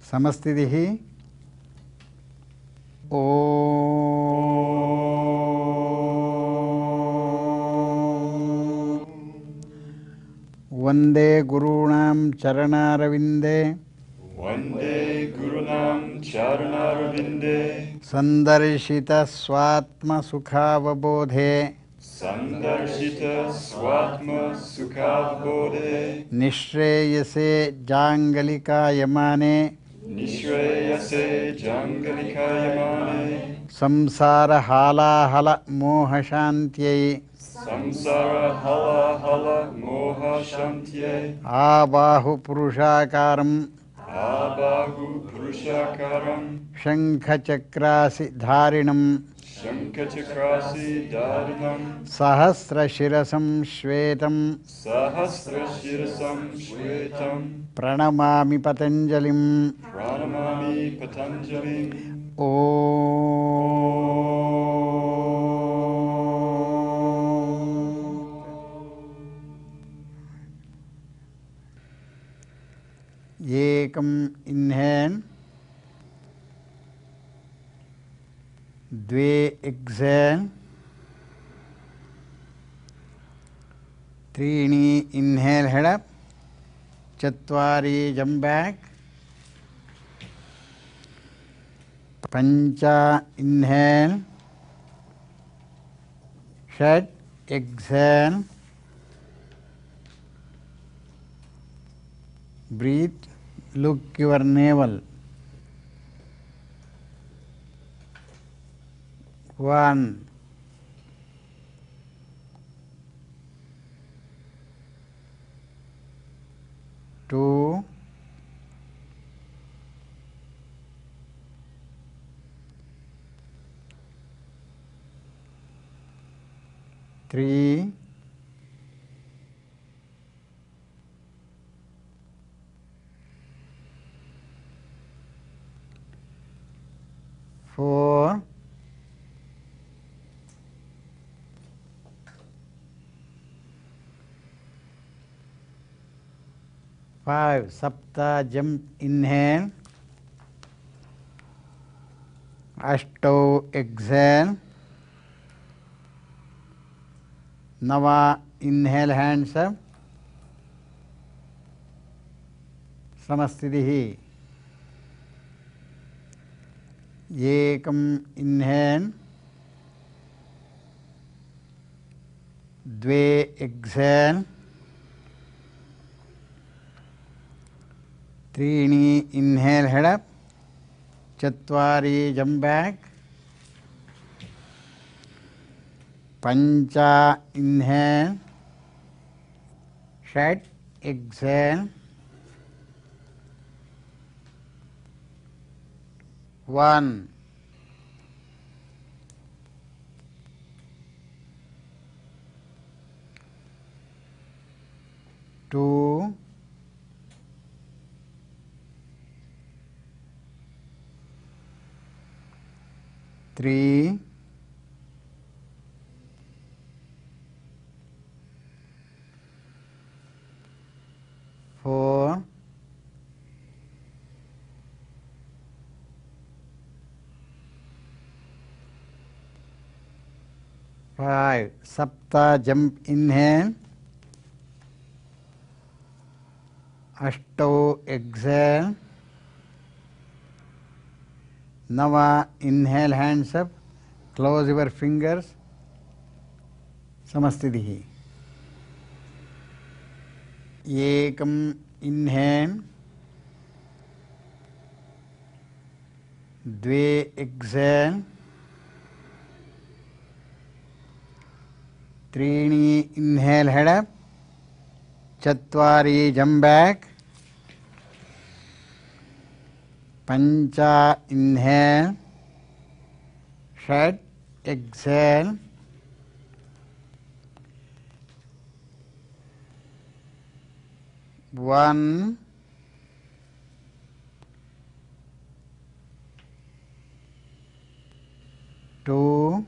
समस्थितिः ओ वंदे गुरूणां चरणारविंदे वंदे गुरूणां चरणारविंदे संदर्शित स्वात्मसुखावबोधे संदर्शित स्वात्म सुखावबोधे निःश्रेयसे जांगलिकायमाने निःश्रेयसे जांगलिकायमाने संसार हालाहल मोहशान्त्यै संसार हलाहल मोह शान्त्यै आबाहु पुरुषाकारं आबाहु पुरुषाकारं शंखचक्रासि धारिणं शंखचक्रासि धारिणं सहस्रशिरसं श्वेतं सहस्रशिरसं श्वेतं प्रणमामि पतञ्जलिं प्रणमामि पतञ्जलिम् ओ एकम इन्हेल, द्वे एक्सेल, त्रीणि इन्हेल हेड अप, चत्वारि जंप बैक, पंच इन्हेल, षट exhale, breathe, look your navel. 1 2 3 4 5 सप्ता जंप इनहेल, अष्टौ एक्सेल, नवा इनहेल हैंड्स अप, समस्थितिः एकम इनहेल, द्वे एक्सेल, त्रीणि इनहेल हेड अप, चत्वारि जंप बैक, पंच इनहेल, षट एक्सेल, 1 2 3 4 5 सप्ता जंप इनहेल, अष्टौ एक्सेल, नवा inhale hands up, close your fingers, समस्थितिः एकम इनहेल, द्वे एक्सेल, त्रीणि इनहेल हेड अप, चत्वारि जंप बैक, पंच इनहेल, षट एक्सेल, 1 2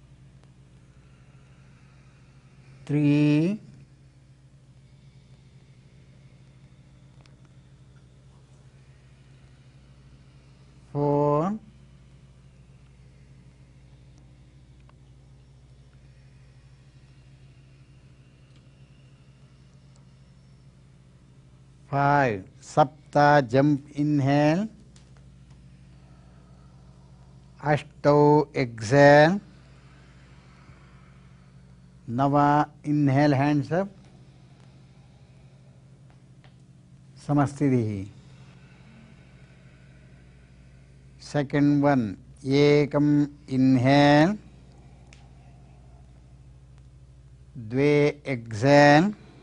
3 5 सप्ता jump inhale 8 exhale 9 inhale hands up समस्थितिः सेकंड वन एकम inhale 2 exhale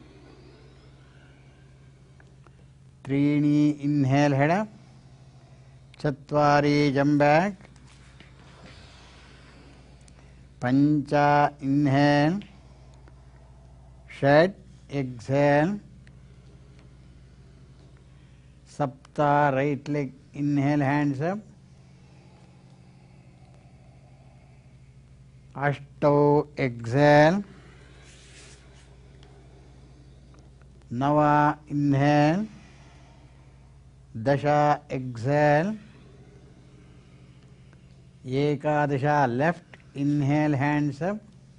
3 inhale head up 4 jump back 5 inhale 6 exhale 7 right leg inhale hands up 8 exhale 9 inhale 10 exhale 11 left inhale hands up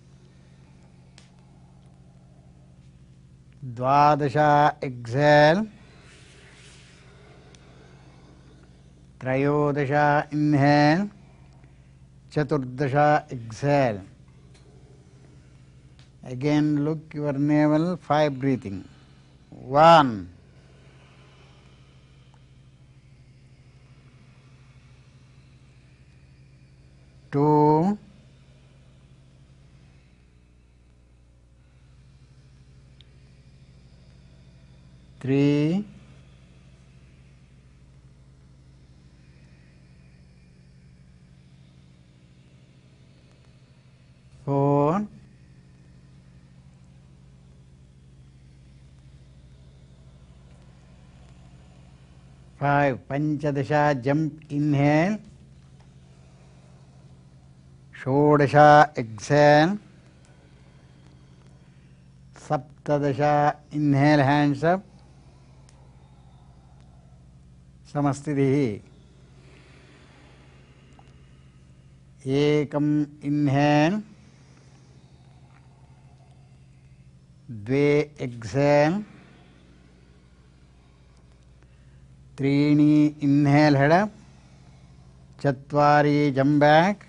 12 exhale 13 inhale 14 exhale. Again look your navel, 5 breathing. 1 2 3 4 5 पंचदश jump inhale 16 exhale 17 inhale hands up समस्थितिः एकम inhale 2 exhale 3 inhale head up 4 jump back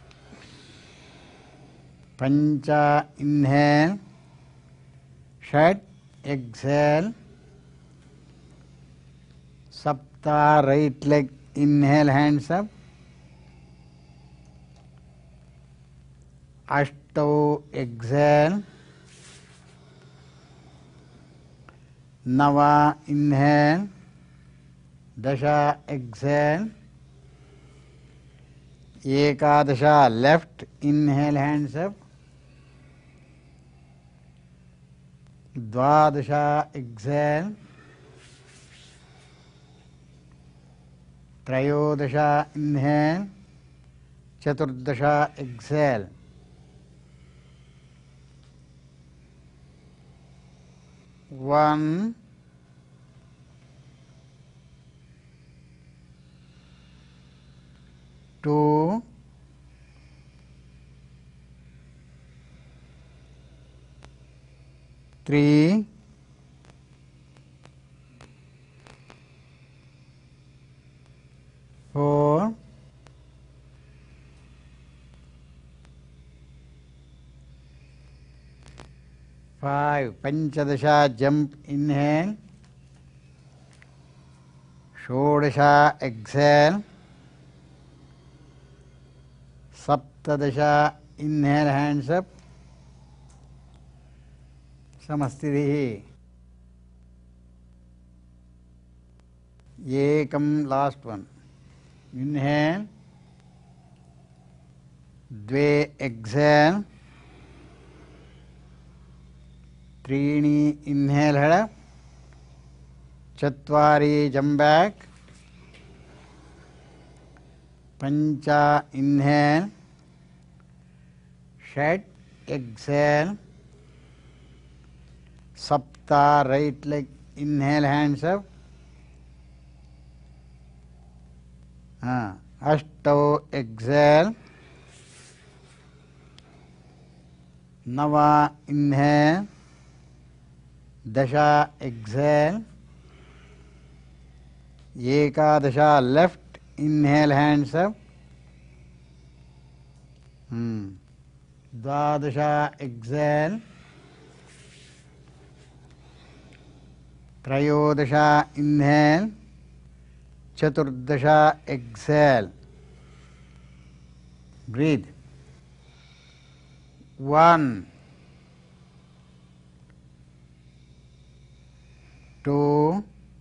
5 inhale 6 exhale 7 right leg inhale hands up 8 exhale 9 inhale 10 exhale 11 left inhale hands up 12 exhale 13 inhale 14 exhale 1 2 3 4 5 पंचदश jump inhale 16 exhale 17 inhale hands up समस्थितिः एकम last one inhale 2 exhale 3 inhale head up 4 jump back 5 inhale 6 exhale 7 right leg inhale hands up 8 exhale 9 inhale 10 exhale Ekadasha left, inhale, hands up. Dvadasha exhale. Trayodasha inhale. Chaturdasha exhale. Breathe. 1, 2,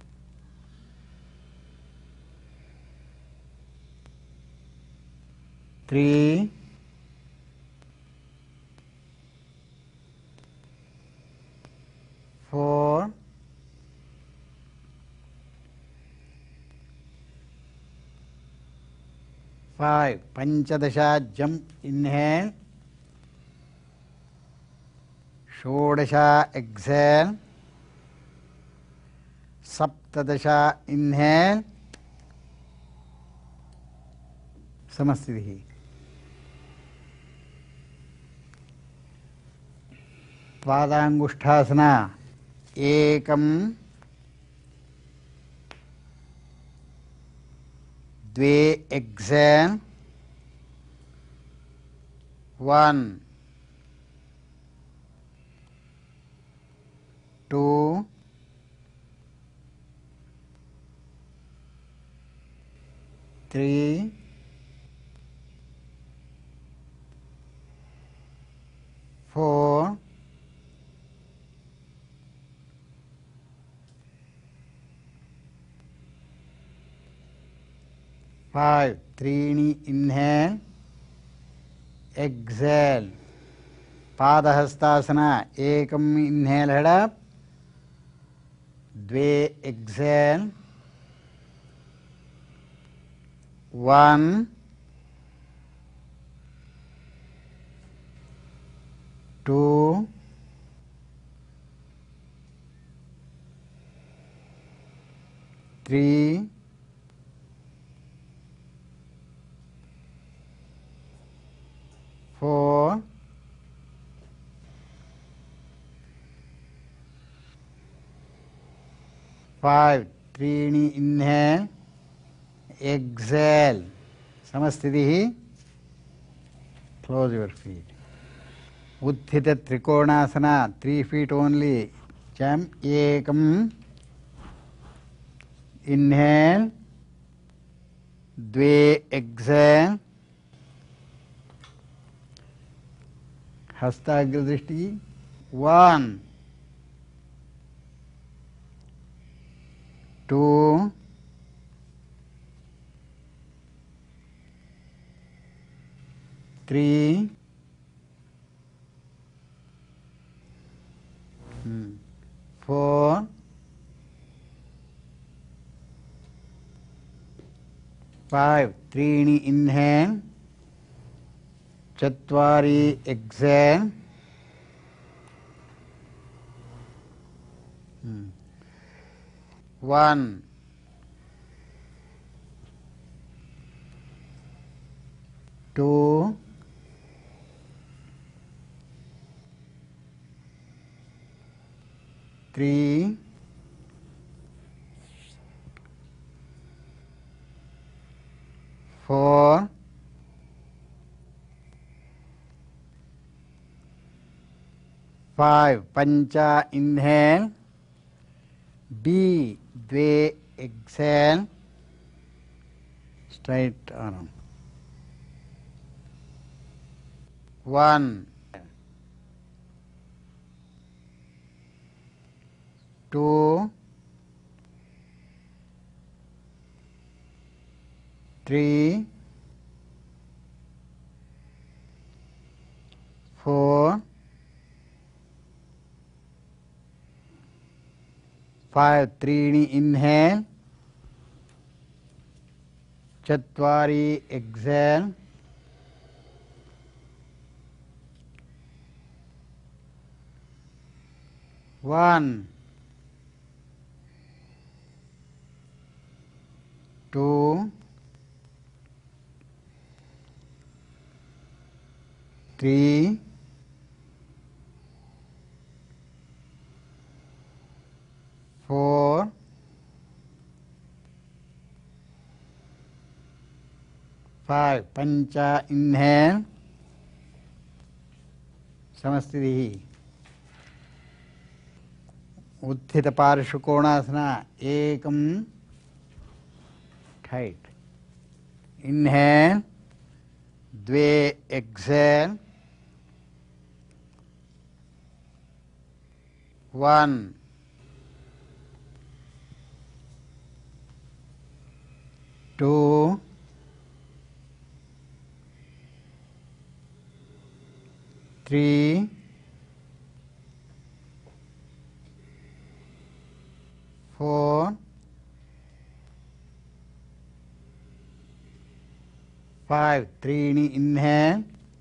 3, 4, 5. Panchadasha jump, inhale. Shodasha exhale. Saptadasha inhale. Samasthitihi. Padangushthasana. Ekam, dve exhale. 1, 2, 3, 4, 5. Trini inhale. Exhale. Padahastasana. Ekam inhale, head up. Dve exhale. 1, 2, 3, 4, 5. Trini inhale. Exhale. Samasthitihi. Close your feet. Utthita Trikonasana. 3 feet only. Jump. Ekam. Inhale. Dve exhale. Hastagra drishti. 1, 2, 3, 4, 5. Trini inhale. Chatvari exhale. 1, 2, 3, 4, 5. Pancha inhale. B. Dve exhale. Straight arm. 1, 2, 3, 4, 5. Trini inhale. Chatvari exhale. 1, 2, 3, 4, 5 पंच inhale समस्थितिः उत्थित पार्श्वकोणासना एकम tight inhale द्वे exhale 1 2 3 4 5 त्रीणि inhale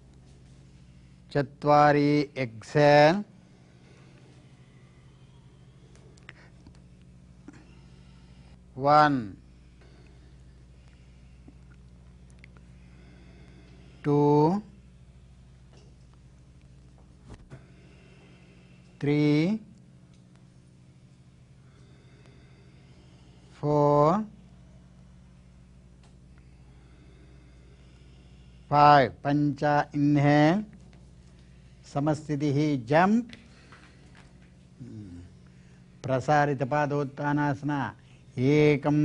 चत्वारि exhale 1 2 3 4 5 पंच inhale समस्थितिः जंप प्रसारित पादोत्थानासना एकम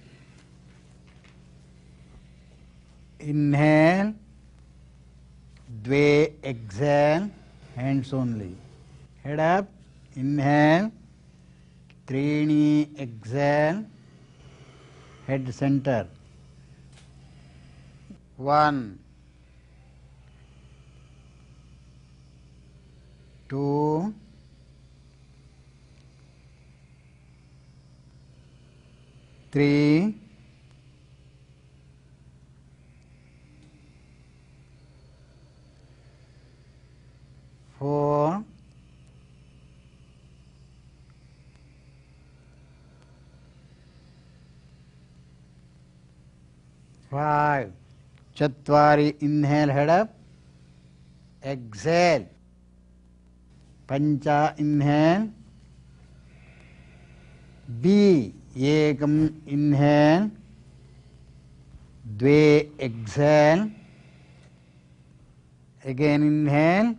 इन्हेल द्वे exhale hands only head up inhale त्रीणि एक्सेल हेड सेंटर 1 2 3 4 5 चत्वारि इन्हेल हेड अप एक्सेल पंच इन्हेल बी एकम इन्हेल द्वे एक्सेल अगेन इन्हेल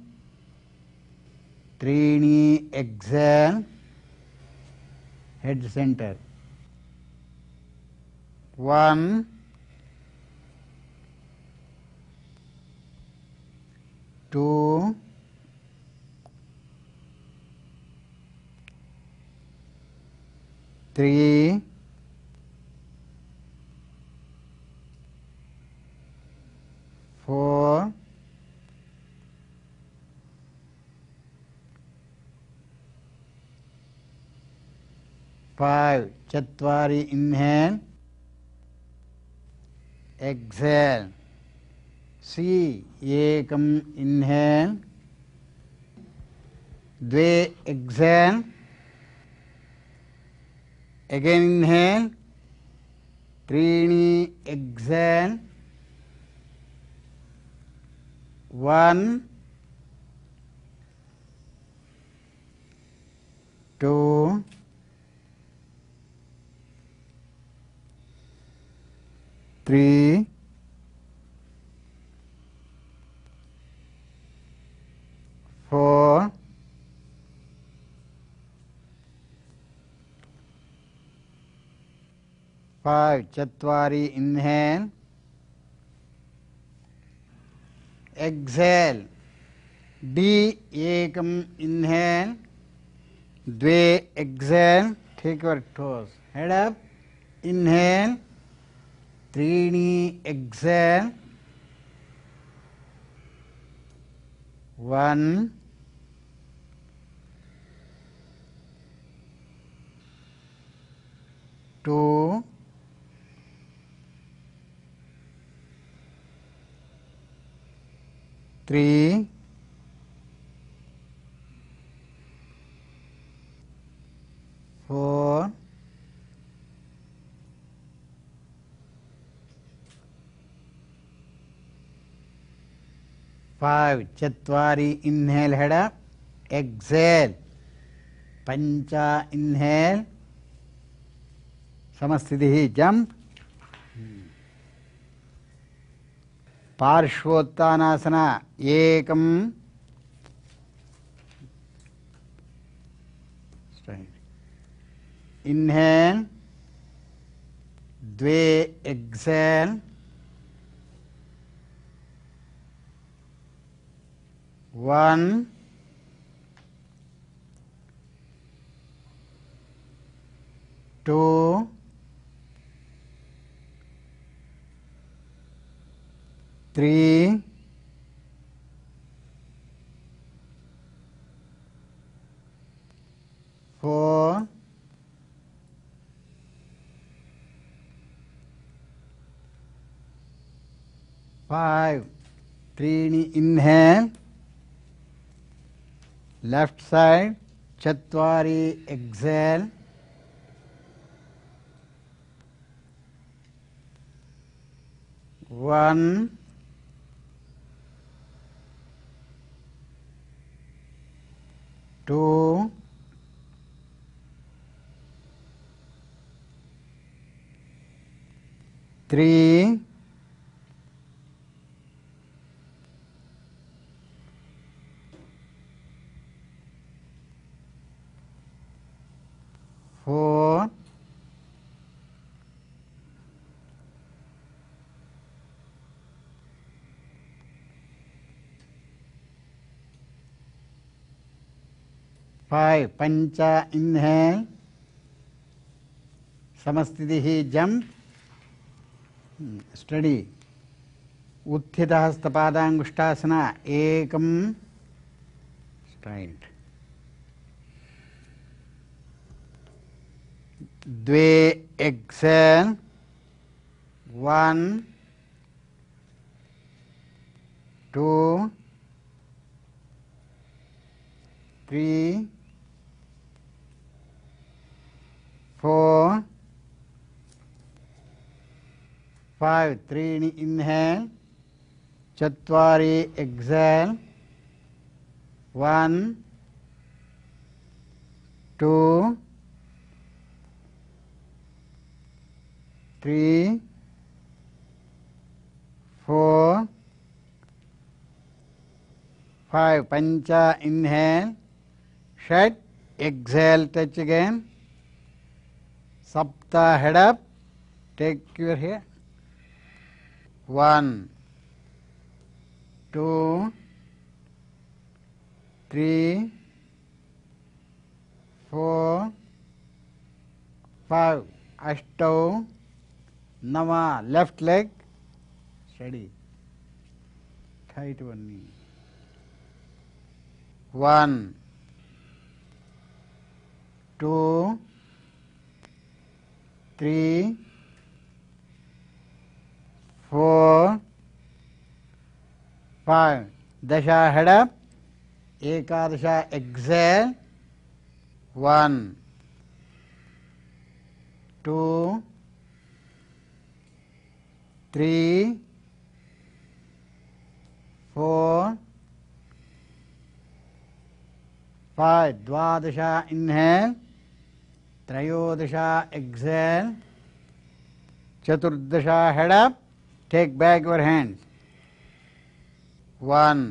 त्रीणि एक्सेल हेड सेंटर 1 2 3 4 5 चत्वारि इन्हेल एक्सेल सी एकम इन्हेल द्वे एक्सेल अगेन इन्हेल त्रीणि एक्सेल 1 2 3 4 5 चत्वारि इन्हेल एक्सेल डी एकम इन्हेल द्वे exhale take your toes head up inhale त्रीणि एक्सेल 1 2 3 4 5 चत्वारि इन्हेल हेड अप एक्सेल पंच इन्हेल समस्थितिः जंप पार्श्वोत्तानासना एकम इनहेल द्वे एक्सेल 1 2 3 4 5 त्रीणि इन्हेल लेफ्ट साइड चत्वारि एक्सेल 1 2 3 4 5 पंच इन्हेल समस्थितिः जंप स्टडी उत्थित हस्तपादांगुष्ठासना एकम स्ट्राइट द्वे एक्सेल 1 2 3 4 5 त्रीणि इन्हेल चत्वारि एक्सेल 1 2 3 4 5 पंच इन्हेल षट एक्सेल टच अगेन सप्त head up take your hair 1 2 3 4 5 अष्टौ नव left leg steady tight one knee 1 2 3 4 5 दश हेड अप एकादश एक्सेल 1 2 3 4 5 द्वादश इन्हेल त्रयोदश एक्सेल चतुर्दश head up take back your hands 1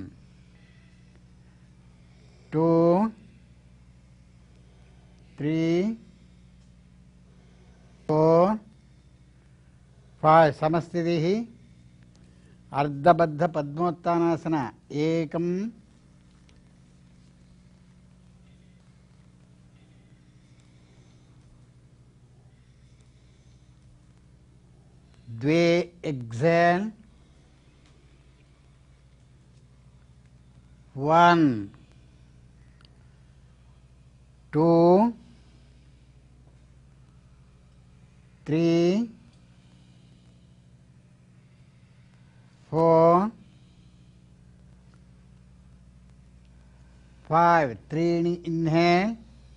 2 3 4 5 समस्थितिः अर्धबद्ध पद्मोत्तानासना एकम द्वे एक्सेल 1 2 3 4 5 त्रीणि इन्हेल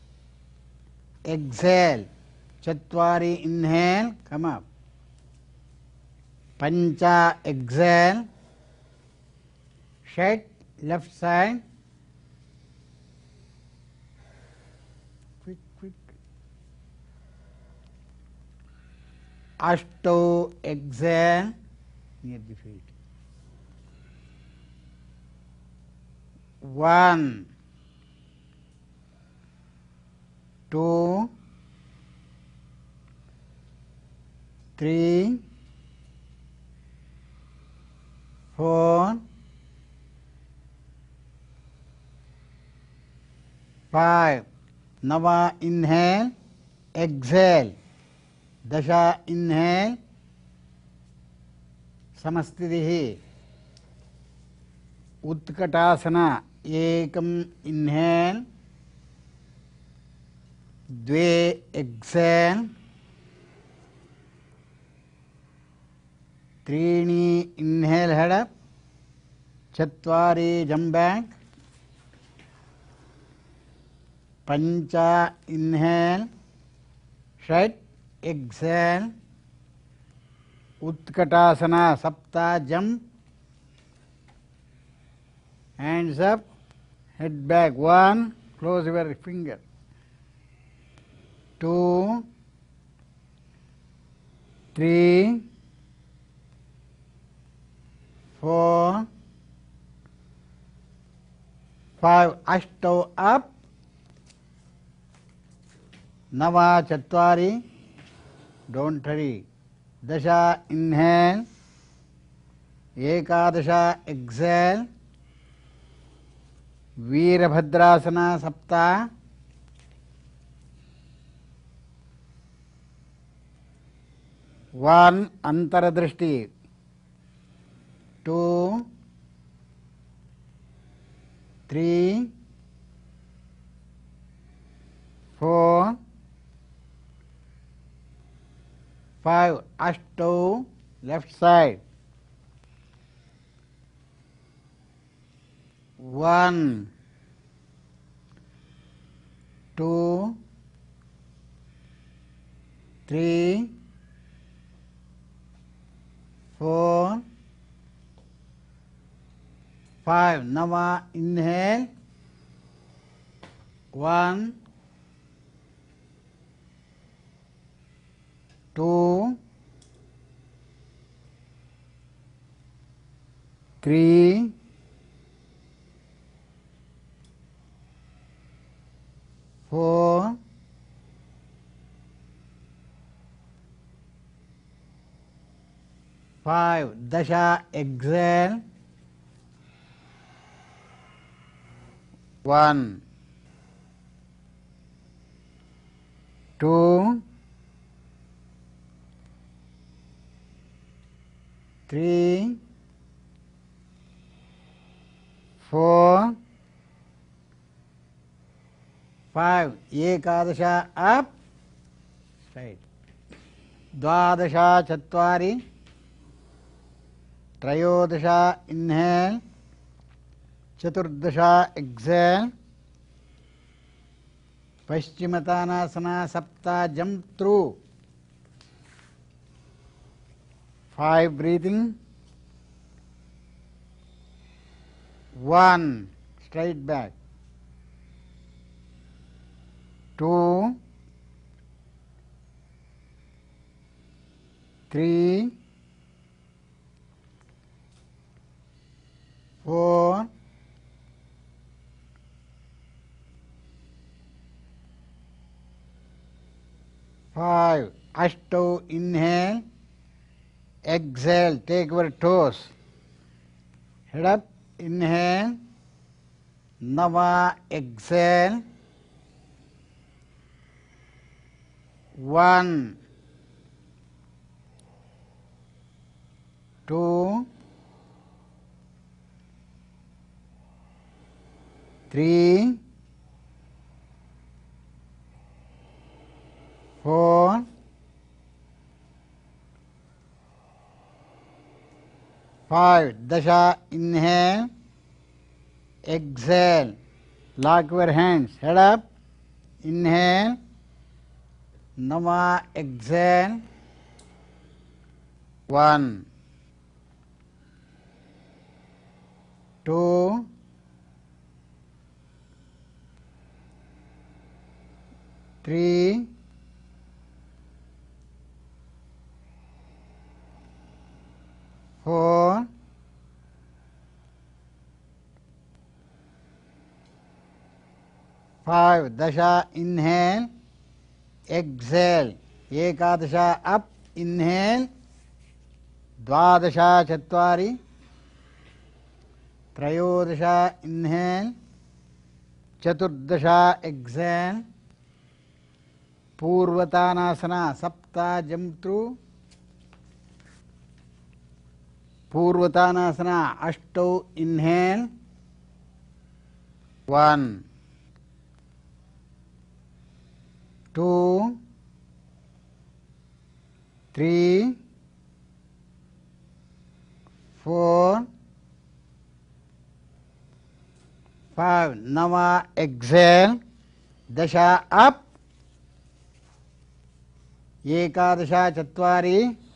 एक्सेल चत्वारि इन्हेल कम अप पंच एक्सेल षट लेफ्ट साइड क्विक अष्टौ exhale near the feet 1, 2, 3, 4, 5. Nava inhale, exhale. Dasha inhale, samastitihi. Utkatasana, ekam inhale, dve exhale, त्रीणि inhale head up, चत्वारि jump back, पंच inhale, षट् exhale, उत्कटासना सप्त jump, hands up, head back, 1, close your finger, 2, 3, 4, 5, अष्टौ up, नव चत्वारि, don't hurry, दश inhale, एकादश exhale, वीरभद्रासना सप्त, वन अंतरदृष्टि, 2, 3, 4, 5, अष्टौ left side, 1, 2, 3, 4, 5. Now inhale, 1, 2, 3, 4, 5. Dasha exhale, 1, 2, 3, 4, 5. Ekadasha up, straight. Dvadasha चत्वारि, त्रयोदश inhale, चतुर्दश exhale, पश्चिमतानासना सप्त jump through, 5 breathing, 1 straight back, 2, 3, 4, 5. Ashto inhale, exhale, take your toes, head up, inhale, Nava exhale, 1, 2, 3, 4, 5. Dasha inhale, exhale, lock your hands, head up, inhale, Nama exhale, 1, 2, 3, 4, 5 dasha inhale exhale ekadasha up inhale dvadasha chatvari त्रयोदशा inhale चतुर्दशा exhale पूर्वतानासना सप्ता jump through पूर्वतानासना अष्टौ inhale 1 2 3 4 5 नवा exhale दशा up एकादशा चत्वारि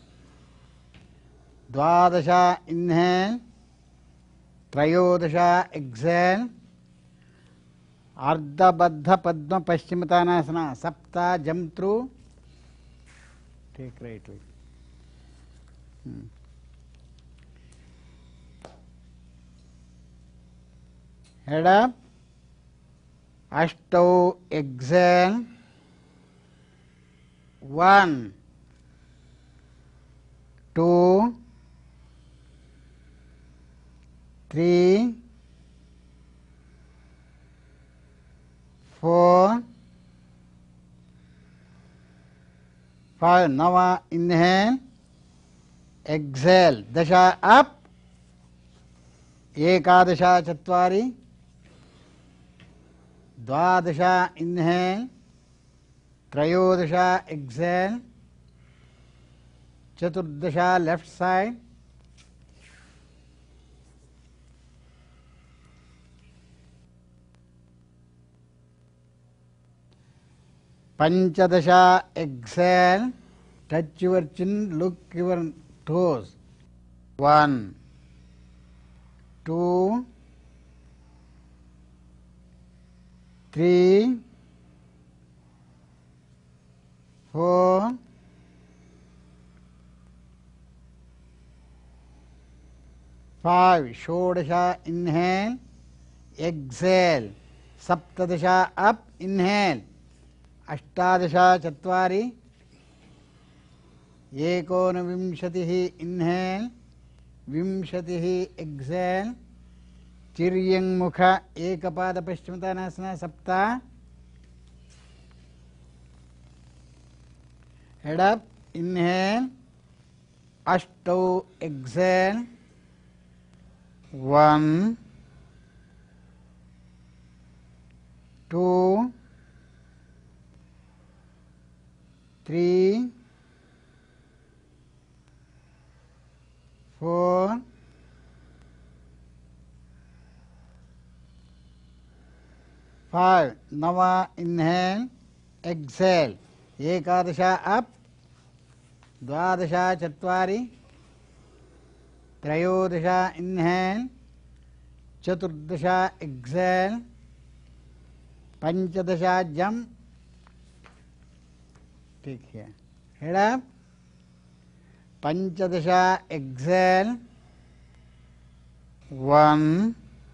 द्वादशा inhale त्रयोदशा exhale अर्धबद्ध पद्म पश्चिमतानासना सप्ता jump through take right way head up अष्टौ exhale 1 2 3 4 5 नवा inhale exhale दशा up एकादशा चत्वारि द्वादशा inhale त्रयोदशा exhale चतुर्दशा left side पंचदशा exhale touch your chin look your toes 1 2 3 4 5 षोडशा inhale exhale सप्तदशा up inhale अष्टादशा चत्वारि एकोनविंशतिः inhale विंशतिः exhale तिर्यङ्मुख एकपाद पश्चिमतानासना सप्ता head up inhale अष्टौ exhale 1 2 3 4 5 नवा inhale exhale एकादशा up द्वादशा चत्वारि त्रयोदशा inhale चतुर्दशा exhale पंचदशा jump take here head up पंचदशा exhale 1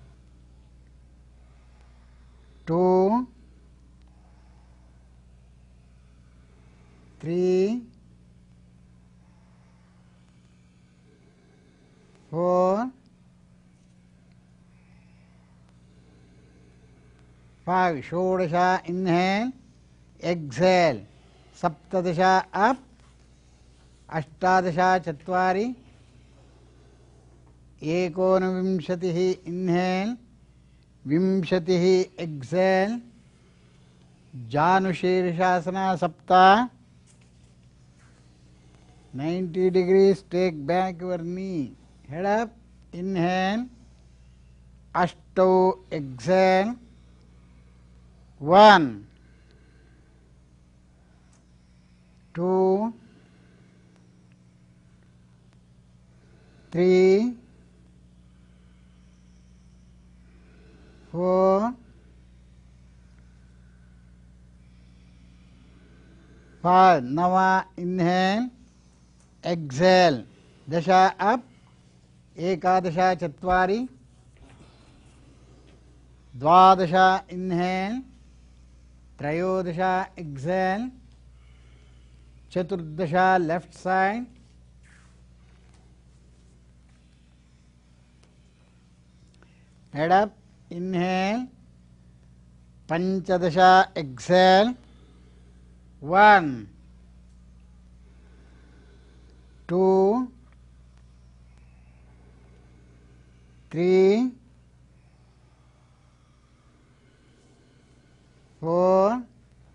2 3 4 5 षोडशा inhale exhale सप्तदशा up अष्टादशा चत्वारि एकोनविंशतिः inhale विंशतिः exhale जानुशीर्षासना सप्ता 90 degrees take back your knee head up inhale अष्टौ exhale 1 2 3 4 5 नवा inhale exhale दशा up एकादशा चत्वारि द्वादशा inhale त्रयोदश exhale, चतुर्दश left side, head up, inhale, पंचदश exhale, 1 2 3 4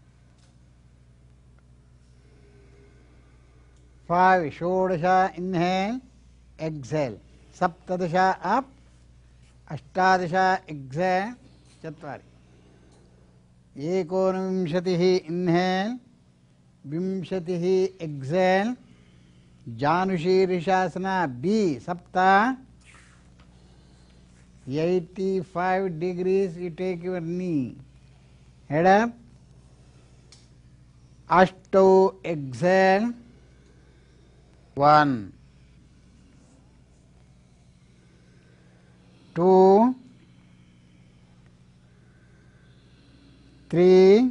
5 षोडश inhale, exhale, सप्तदश up, अष्टादश exhale, चत्वारि एकोनविंशतिः inhale, विंशतिः exhale, जानुशीर्षासना B सप्त 85 degrees you take your knee, head up, अष्टौ exhale, 1 2 3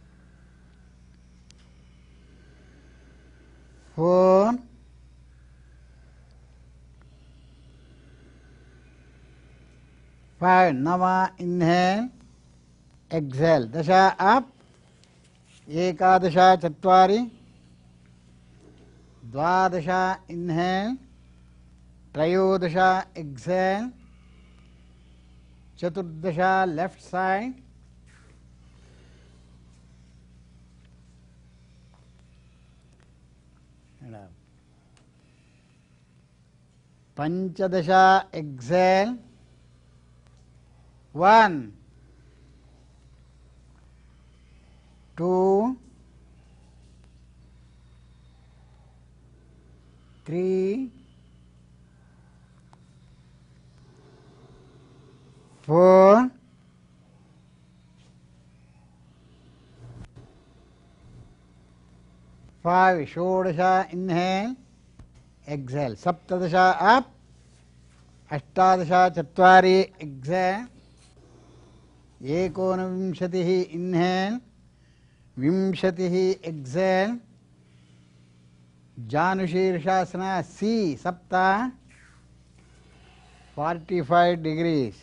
4 5 नव inhale, exhale, दश up, एकादश चत्वारि, द्वादश inhale, त्रयोदश exhale, चतुर्दश left side, पंचदश exhale, 1 2 3 4 5 षोडश inhale, exhale, सप्तदश up, अष्टादश चत्वारि exhale, एकोनविंशतिः inhale, विंशतिः exhale, जानुशीर्षासना C सप्त 45 degrees,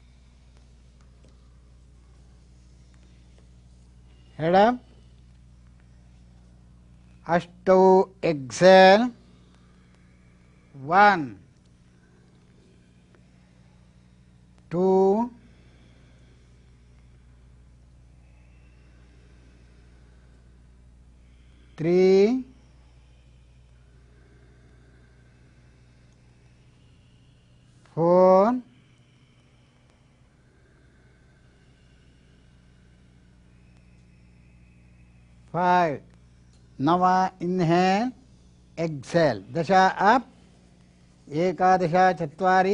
head up, अष्टौ exhale, 1 2 3 4 5 नव inhale, exhale, दश up, एकादश चत्वारि,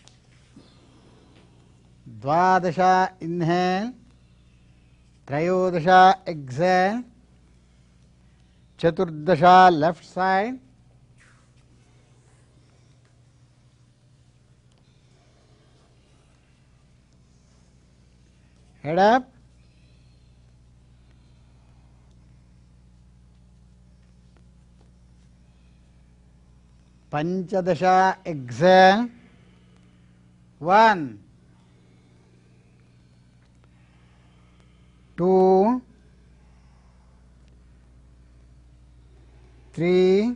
द्वादश inhale, त्रयोदश exhale, चतुर्दश left side, head up, पंचदश exhale, 1 2 3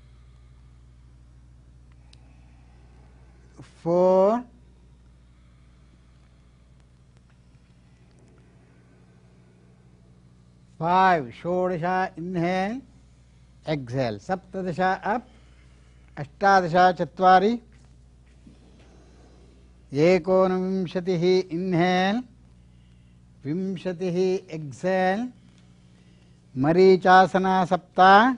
4 5 षोडश inhale, exhale, सप्तदश up, अष्टादश चत्वारि, एकोनविंशतिः inhale, विंशतिः exhale, मरीचासना सप्त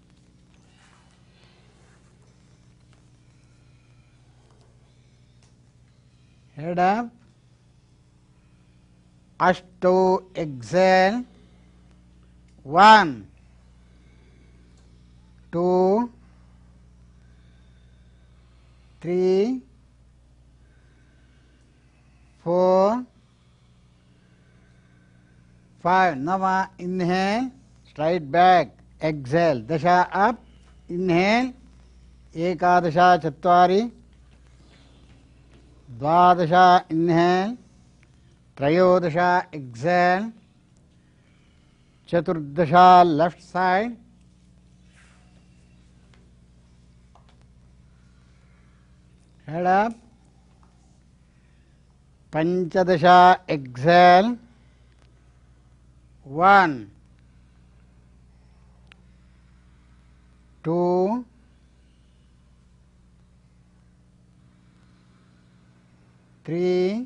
head up, अष्टौ exhale, 1 2 3 4 5. Nama, inhale, straight back, exhale. Dasha up, inhale, ekadasha chatvari, dvadasha inhale, trayodasha exhale, chaturdasha left side, head up, panchadasha exhale, 1, 2, 3,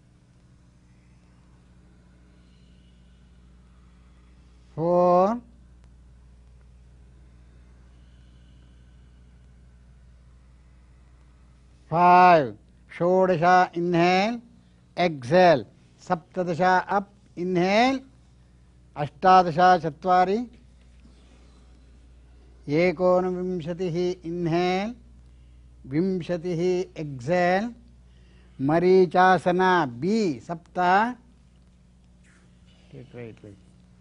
4, 5. Shodasha inhale, exhale. Saptadasha up, inhale, Ashtadasha chatvari, Ekonavimshatihi inhale, Vimshatihi exhale, Marichasana B, Sapta. Take right leg.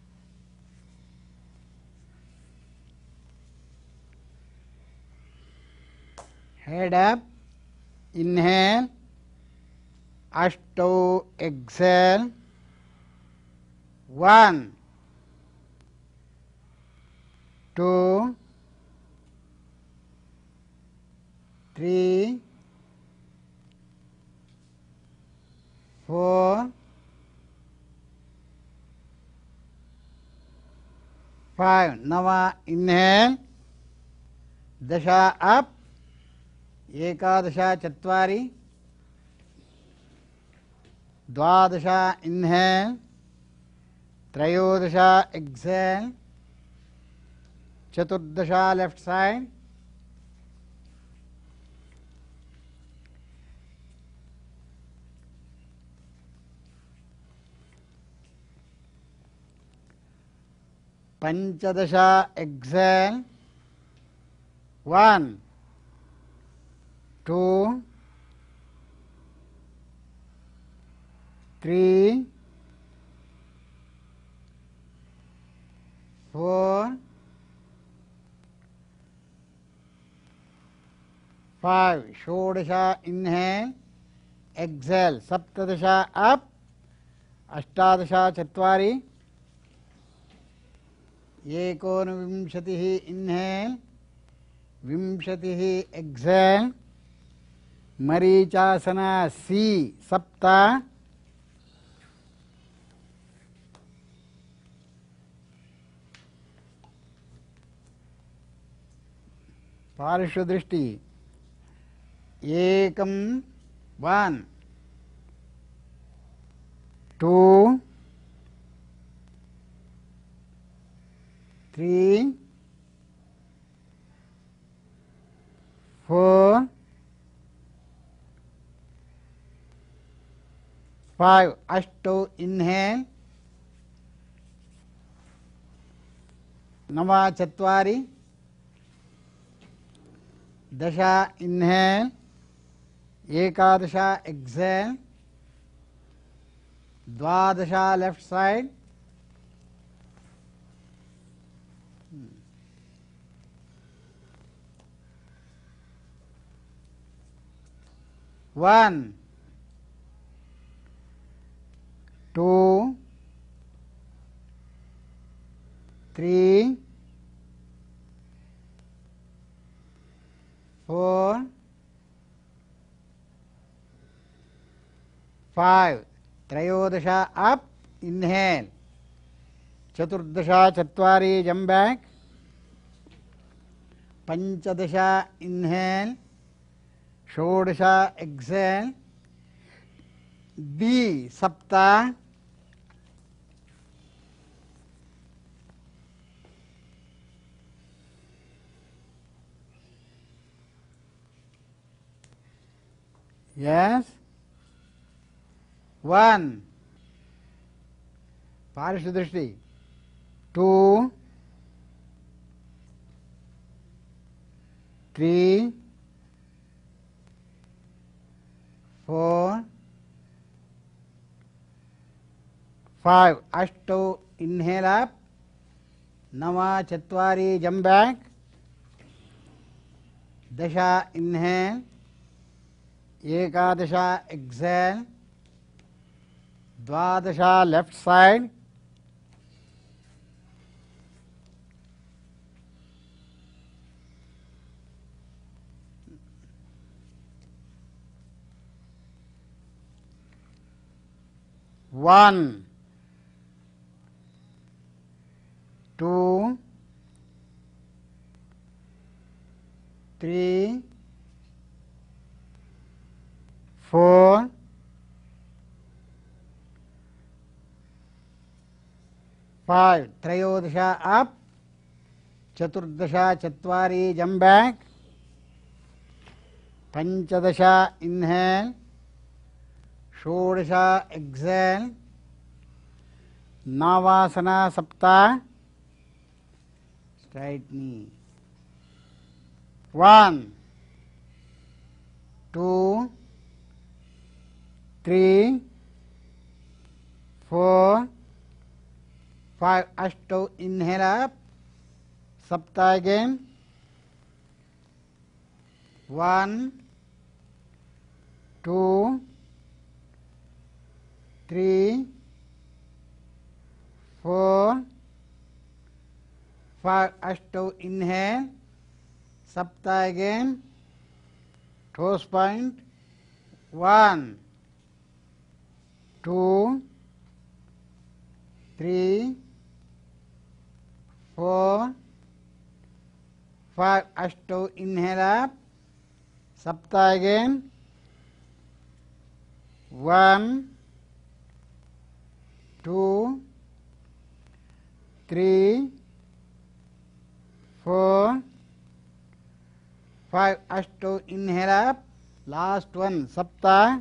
Head up, inhale, Ashto exhale, 1, 2, 3, 4, 5. Nama, inhale, dasha up, ekadasha chatvari, dvadasha inhale, trayodasha exhale, chaturdasha left side, panchadasha exhale, 1, 2, 3, 4, 5. Shodasha inhale, exhale. Saptadasha up, Ashtadasha chatvari, Ekonavimshatihi inhale, Vimshatihi exhale, Marichasana C, Sapta. Parishwadrishti. Ekam, 1, 2, 3, 4, 5. Ashto inhale, Nama chatvari, dasha inhale, ekadasha exhale, dvadasha left side, one, 2, 3, 4, 5. Trayodasha up, inhale. Chaturdasha chatvari, jump back. Panchadasha inhale. Shodasha exhale. D, sapta. Yes. 1. Parishudrishti. 2, 3, 4, 5. Ashto inhale up, Nama Chatvari jump back, Dasha inhale, Ekadasha exhale, Dvadasha left side, one, two, three, four, five. Trayodasha up, Chaturdasha Chatvari jump back, Panchadasha inhale, Shodasha exhale, Navasana Sapta, straight knee. 1, 2, 3, 4, 5. Ashto inhale up, Sapta again. 1, 2, 3, 4, 5. Ashto inhale, Sapta again. Toes point. 1, 2, 3, 4, 5. Ashto inhale up, Sapta again. 1, 2, 3, 4, 5. Ashto inhale up, last one, Sapta.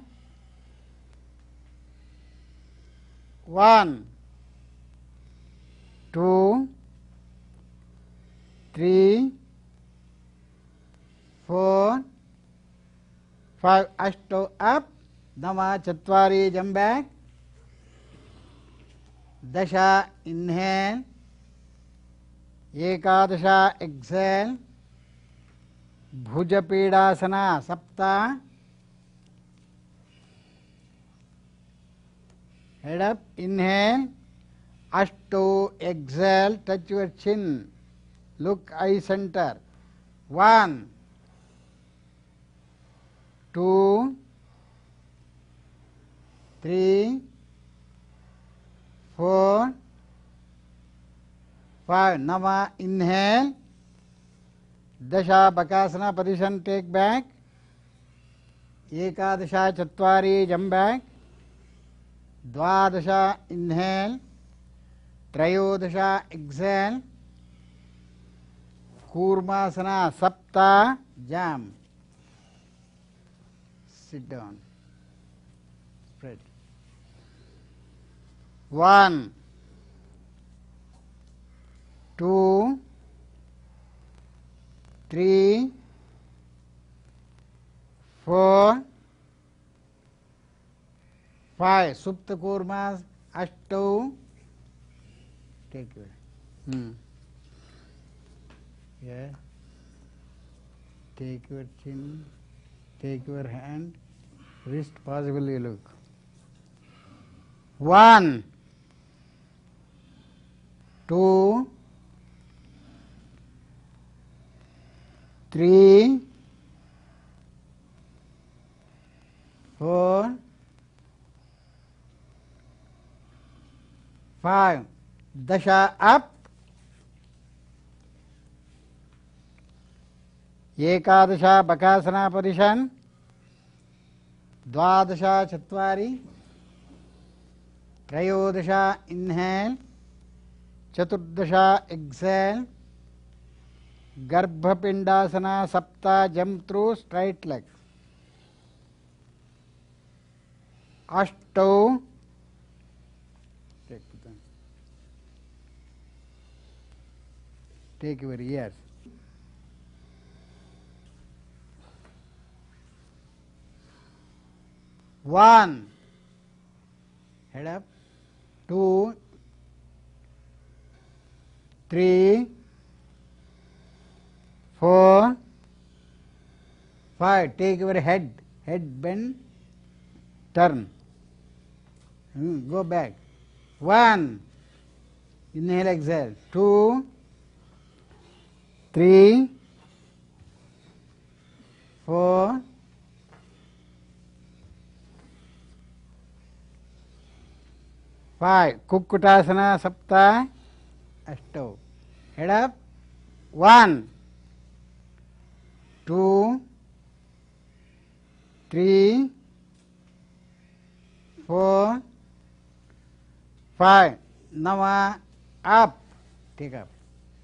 1, 2, 3, 4, 5. Ashto up, Nama Chatvari jump back, Dasha inhale, Ekadasha exhale, Bhuja Pidasana Sapta, head up, inhale, Ashto exhale, touch your chin, look eye center. 1, 2, 3, 4, 5. Nama inhale, Dasha Bakasana position take back, Ekadasha Chatvari jump back, Dvadasha inhale, Trayodasha exhale, Kurmasana Sapta jump. Sit down. Spread. 1, 2, 3, 4, 5. Supta Kurmas, Ashto. Take your. Yeah. Take your chin, take your hand, wrist possibly look. 1, 2, 3, 4, 5. Dasha up, Ekadasha Bakasana position, Dvadasha Chatvari, Trayodasha inhale, Chaturdasha exhale, Garbha Pindasana Sapta jump through straight legs. Ashto, take your ears. 1, head up. 2, 3, 4, 5. Take your head bend, turn. Go back. 1. Inhale, exhale. 2, 3, 4, 5. Kukkutasana, Sapta, Ashtau. Head up. 1, 2, 3, 4, 5. Now up. Take up.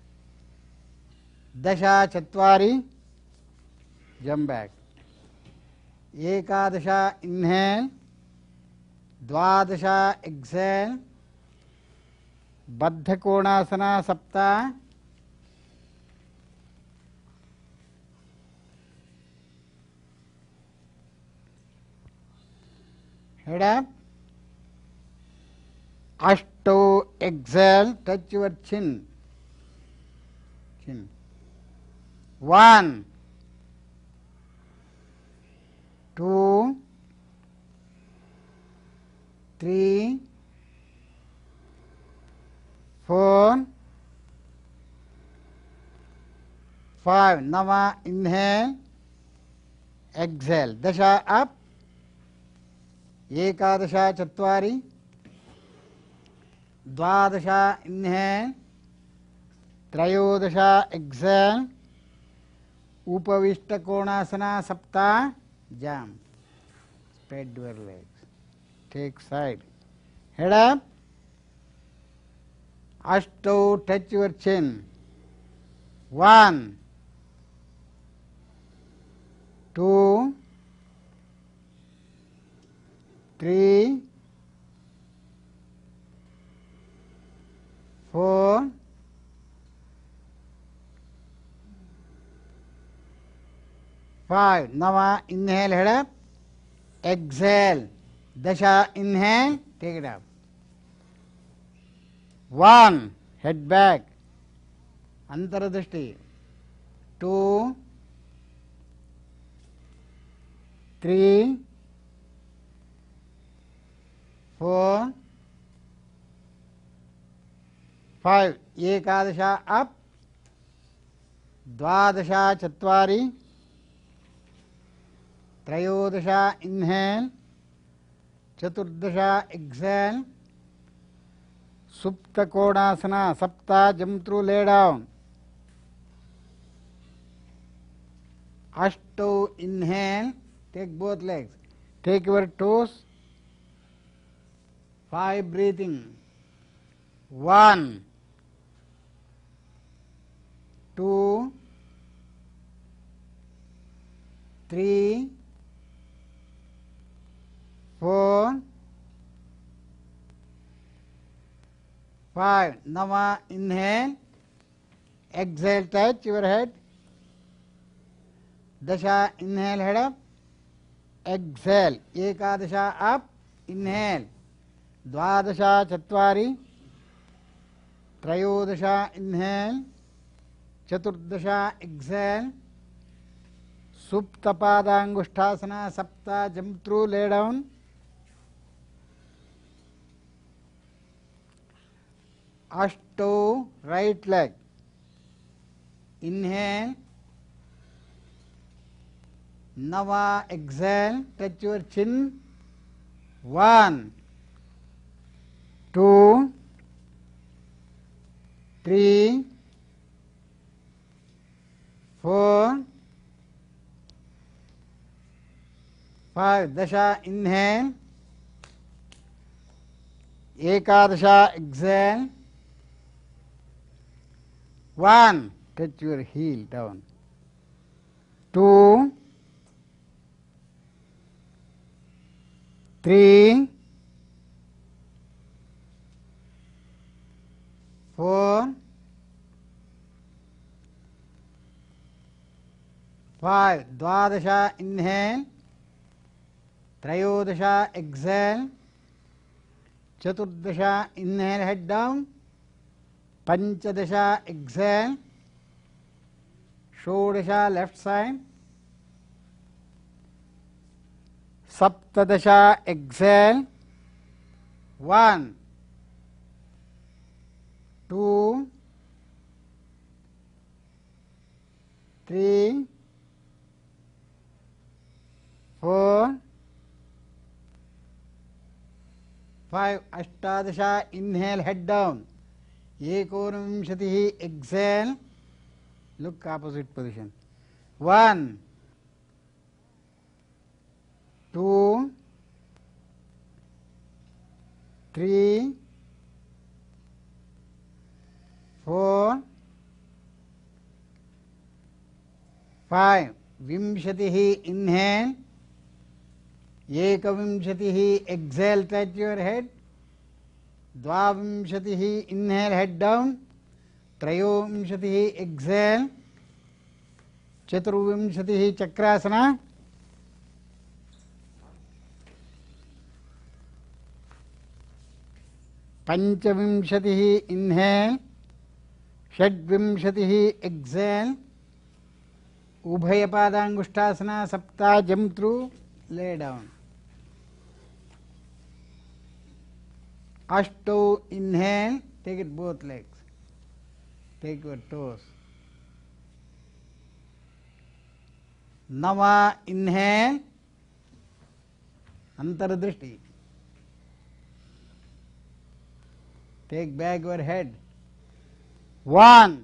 Dasha Chatvari. Jump back. Ekadasha inhale. Dvadasha exhale. Baddha Konasana Sapta. Head up. Ashto exhale. Touch your chin. 1, 2, 3, 4, 5. Now inhale, exhale. Dasha up. Ekadasha Chatvari. Dvadasha inhale. Trayodasha exhale. Upavishta Konasana Sapta. Jump. Spread your legs. Take side. Head up. Ashto, touch your chin. 1, 2, 3, 4, 5. Now inhale, head up. Exhale. Dasha inhale. Take it up. 1. Head back. Antaradrishti. 2, 3, 4, 5. Ekadasha up. Dvadasha Chatvari. Trayodasha inhale. Chaturdasha exhale. Supta Konasana Sapta. Jump through, lay down. Ashto inhale. Take both legs. Take your toes. 5 breathing. 1, 2, 3, 4, 5. Now inhale. Exhale, touch your head. Dasha inhale, head up. Exhale. Ekadasha up. Inhale. Dvadasha Chatvari. Trayodasha inhale. Chaturdasha exhale. Supta Padangushthasana Sapta. Jump through, lay down. Ashto, right leg. Inhale. Now exhale. Touch your chin. 1, 2, 3, 4, 5. Dasha inhale. Ekadasha exhale. 1. Touch your heel down. 2, 3, 4, 5. Dvadasha inhale. Trayodasha exhale. Chaturdasha inhale, head down. पंचदश exhale, षोडश left side, सप्तदश exhale, 1 2 3 4 5 अष्टादश inhale head down, एकोनविंशतिः exhale, look opposite position, 1 2 3 4 5 विंशतिः inhale, एकविंशतिः exhale, touch your head, द्वाविंशतिः inhale head down, त्रयोविंशतिः exhale, चतुर्विंशतिः Chakrasana, पंचविंशतिः inhale, षड्विंशतिः exhale, उभय पादांगुष्ठासना, सप्ता jump through, lay down, अष्टौ inhale, take it both legs, take your toes, नवा inhale, अंतर्दृष्टि, take back your head, 1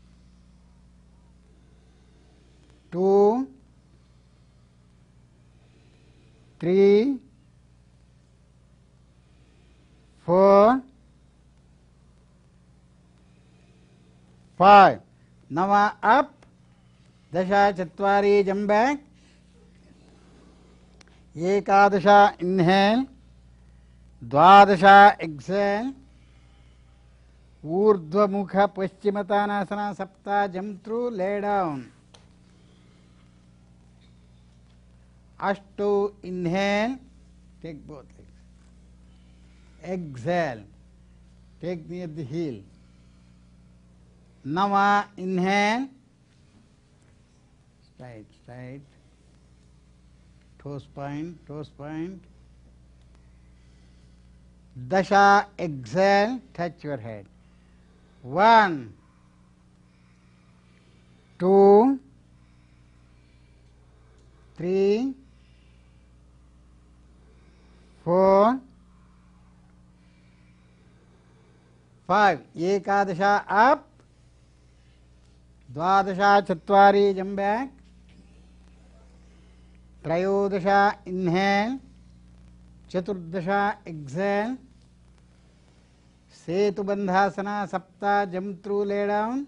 2 3 4 5 नवा up, दश चत्वारि jump back, एकादश inhale, द्वादश exhale, ऊर्ध्वमुख पश्चिमतानासना, सप्ता jump through, lay down, अष्टौ inhale, take both legs, exhale, take near the heel, नवा inhale, straight, toes point, dasha exhale, touch your head, 1 2 3 4 5 एकादश up, द्वादश चत्वारि jump back, त्रयोदश inhale, चतुर्दश exhale, सेतुबंधासना, सप्ता jump through, lay down,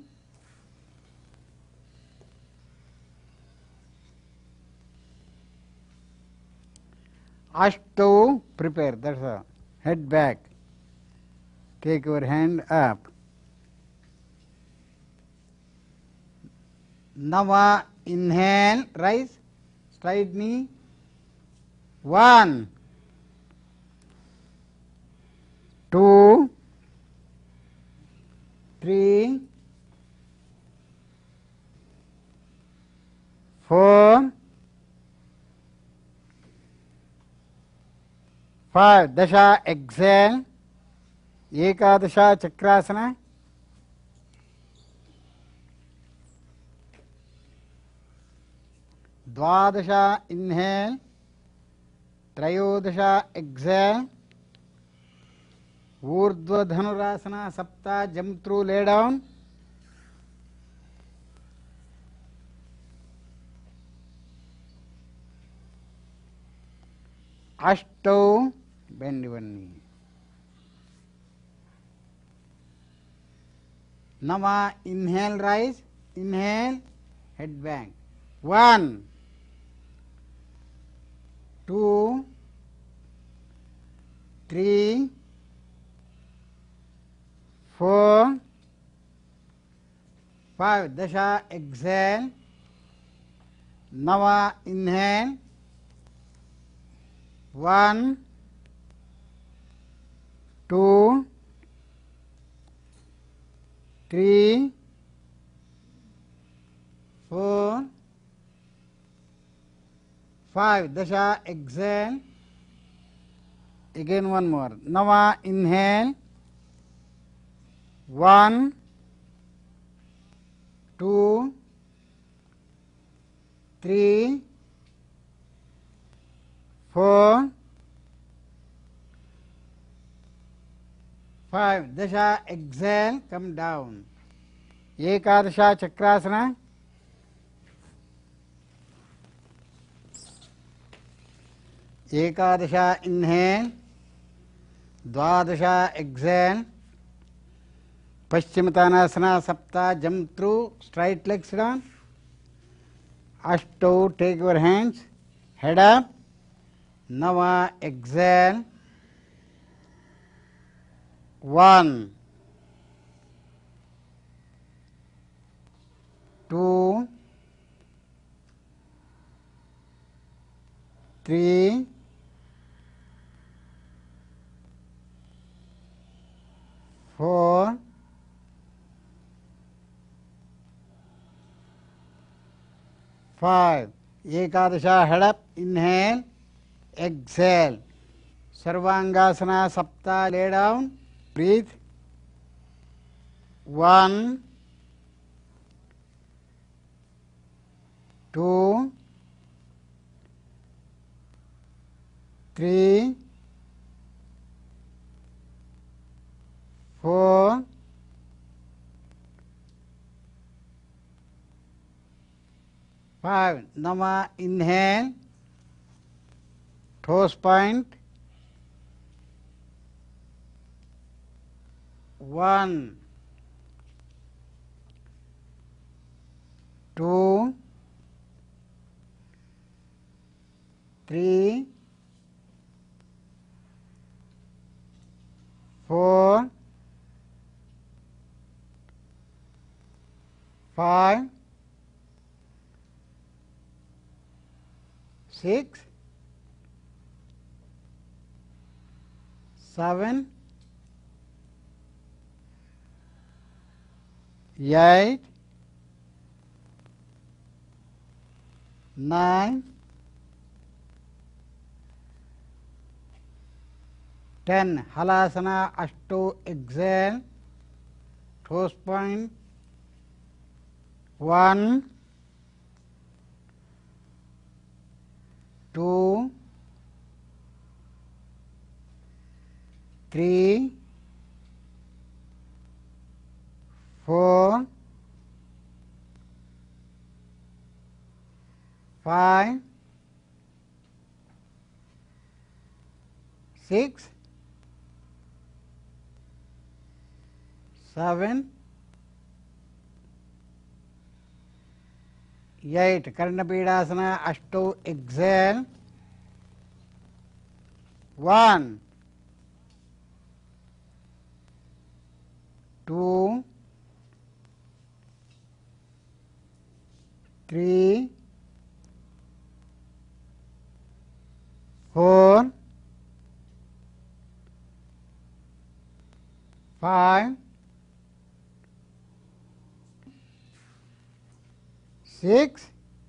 अष्टौ prepare, that's all, head back, take your hand up, नवा inhale, rise, straight knee, 1 2 3 4 5 दशा exhale, एकादश चक्रासना, द्वादश inhale, त्रयोदश exhale, ऊर्ध्वधनुरासना, सप्ता jump through, lay down, अष्टौ bend your knee, नवा inhale, rise, inhale, head back, 1 2 3 4 5 dasha exhale, नवा inhale, 1 2 3, 4, 5. Dasha, exhale. Again one more. Nava, inhale. 1, 2, 3, 4, 5. Dasha, exhale, come down. Ekadasha Chakrasana. Ekadasha inhale. Dwadasha exhale. Paschimottanasana Sapta, jump through, straight legs down. Ashto, take your hands, head up. Nava, exhale. 1, 2, 3, 4, 5. Ekadasha, head up, inhale, exhale. Sarvangasana Sapta, lay down, breathe. 1, 2, 3, 4, 5. Nama, inhale, toes point. 1, 2, 3, 4, 5, 6, 7, 8, 9, 10. Halasana Ashto, exhale, toes point. 1, 2, 3, 4, 5, 6, 7, 8. Karnapidasana Ashto, exhale. 1, 2, 3, 4, 5, 6,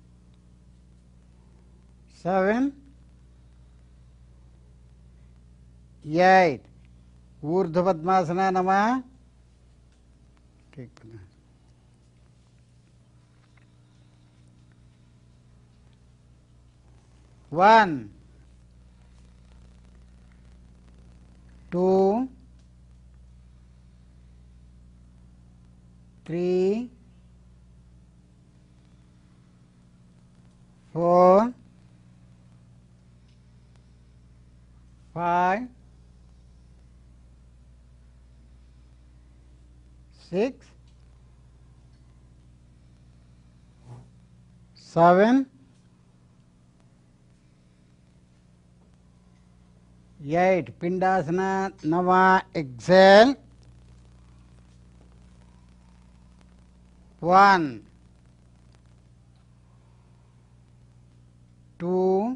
7, 8. Urdhva Padmasana Nama. Take 1, 2, 3, 4, 5, 6, 7, 8. Pindasana Nava, exhale. 1, 2,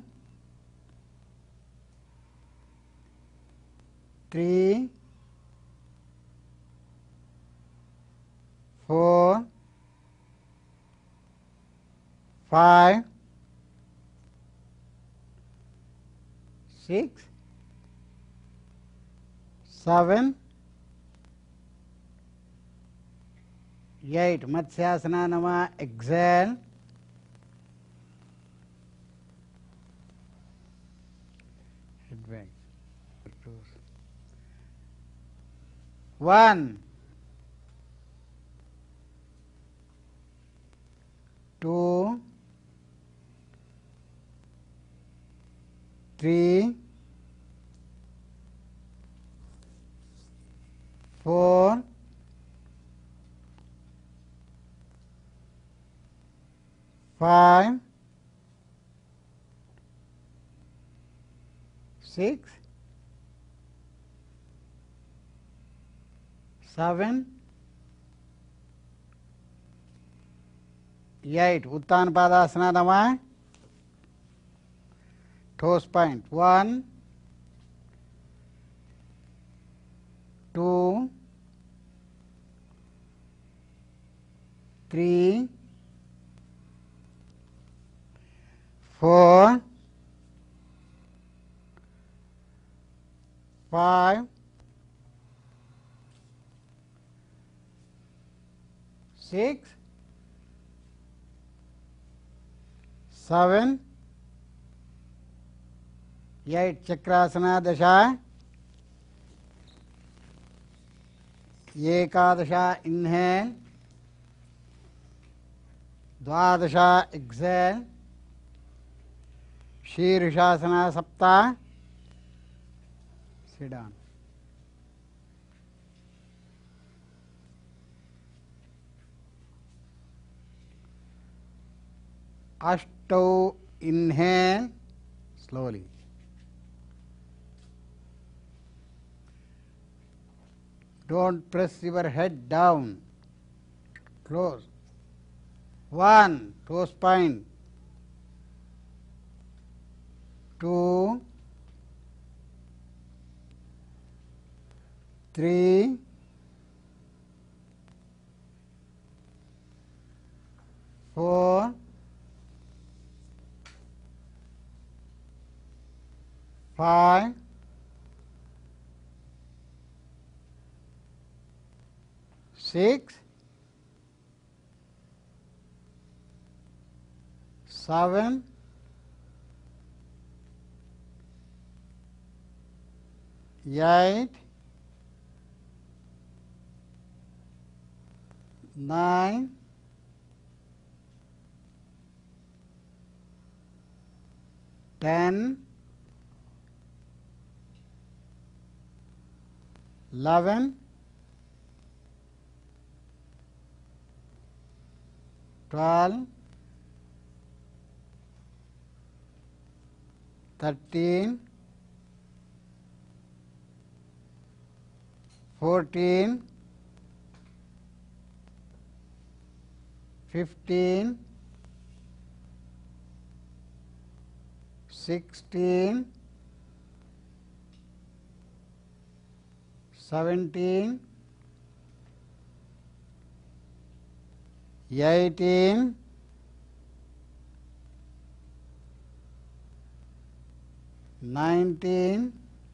3, 5, 6, 7, 8. Matsyasana Nama. Exhale. Head back. 1, 2, 3, 4, 5, 6, 7, 8. Uttanpadasana Nama. Toes point. 1, 2, 3, 4, 5, 6, 7, 8. Chakrasana Dasha. Ekadasha inhale. Dwadasha exhale. Shirshasana Sapta. Sit down. Ashtau inhale slowly. Don't press your head down. Close. 1, toe spine. 2, 3, 4, 5, 6, 7, 8, 9, 10, 11, 12, 13, 14, 15, 16, 17, 18, 19,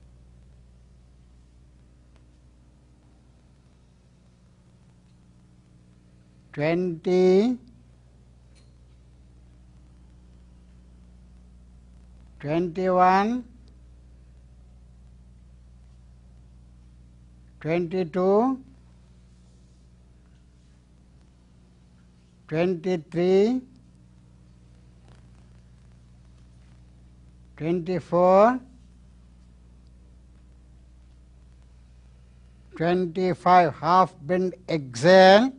20, 21, 22, 23, 24, 25. Half bend exhale.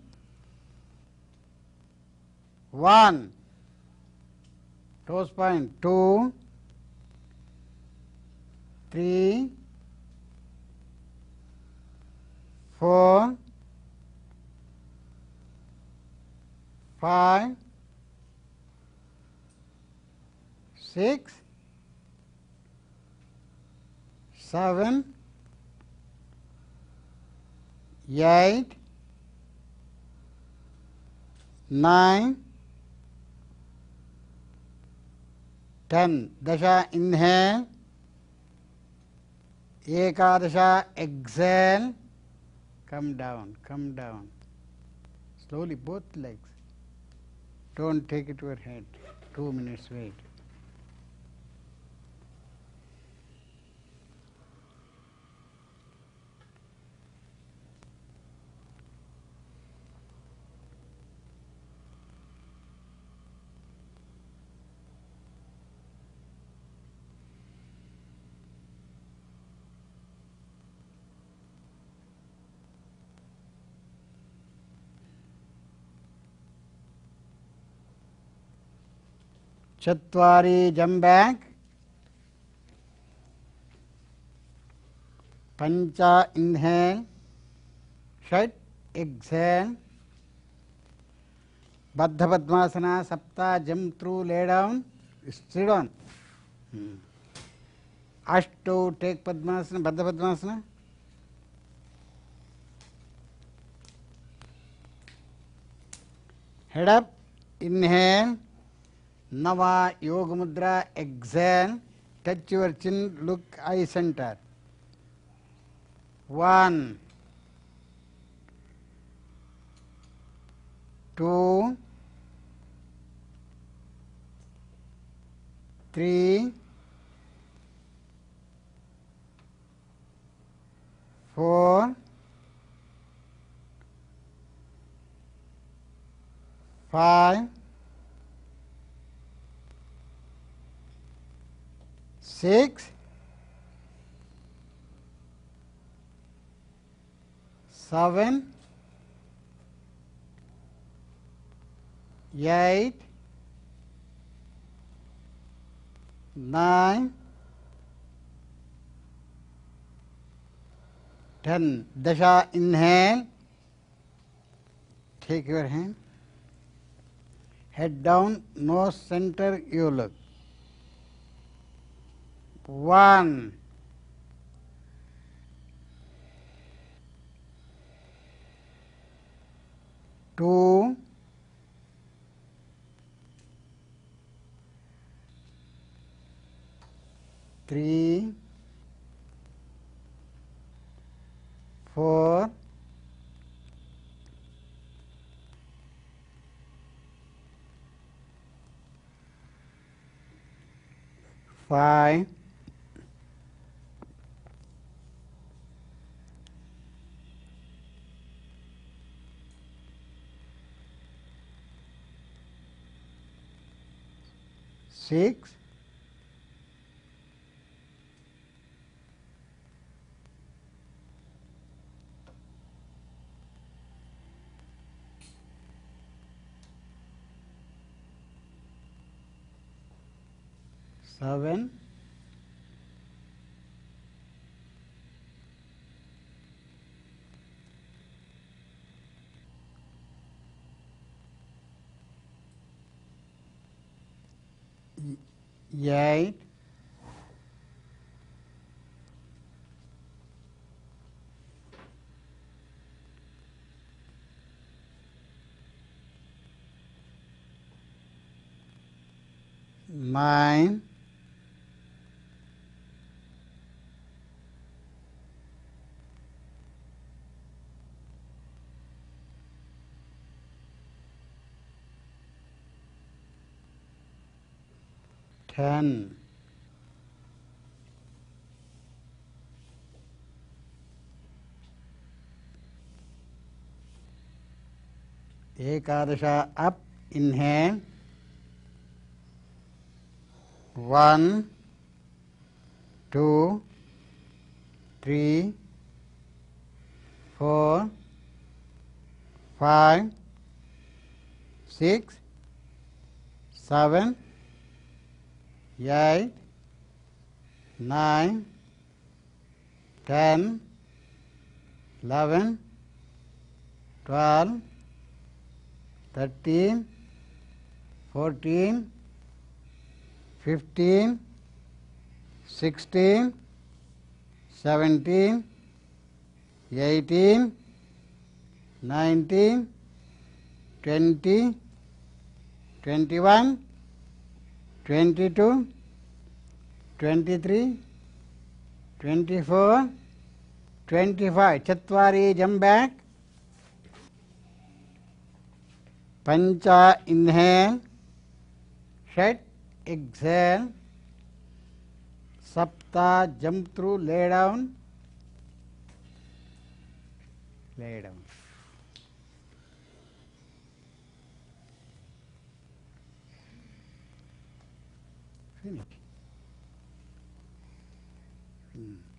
1, toe spine. 2, 3, 4, 5, 6, 7, 8, 9, 10. Dasha inhale. Ekadasha exhale. Come down, come down. Slowly, both legs. Don't take it to your head. 2 minutes wait. Chatvari, jump back. Pancha, inhale. Shat, exhale. Baddha Padmasana, Sapta, jump through, lay down. Sit on. Ashto, take Padmasana, Baddha Padmasana. Head up, inhale. Nava, Yoga Mudra, exhale. Touch your chin, look eye center. 1, 2, 3, 4, 5, 6, 7, 8, 9, 10. Dasha, inhale. Take your hand. Head down, nose center, you look. 1, 2, 3, 4, 5, 6, 7, 8, 9, 10. Ekadasha, up, inhale. 1, 2, 3, 4, 5, 6, 7, 8, 9, 10, 11, 12, 13, 14, 15, 16, 17, 18, 19, 20, 21, 22, 23, 24, 25. Chatvari, jump back. Pancha, inhale. Shat, exhale. Sapta, jump through, lay down. Lay down. Finish.